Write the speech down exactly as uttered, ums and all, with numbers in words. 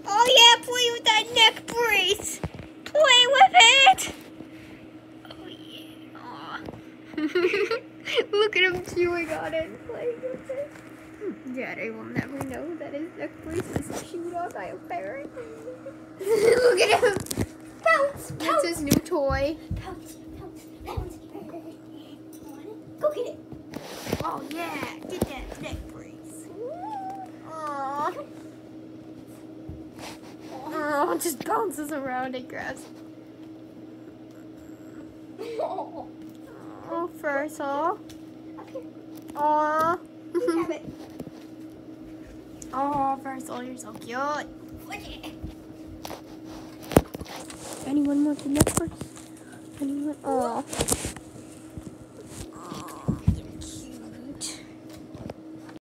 Oh yeah, play with that neck brace. Play with it. Oh yeah. Aw. Look at him chewing on it and playing with it. Daddy will never know that his neck brace was chewed on by a ferret. Look at him. Pounce, pounce. That's his new toy. Pounce, pounce, pounce. Go get it. Oh yeah, get that neck brace. Aww. Oh, just bounces around and grabs. Oh, first off. Aww. Oh, first all, you're so cute. Anyone want the neck brace? Anyone? Oh.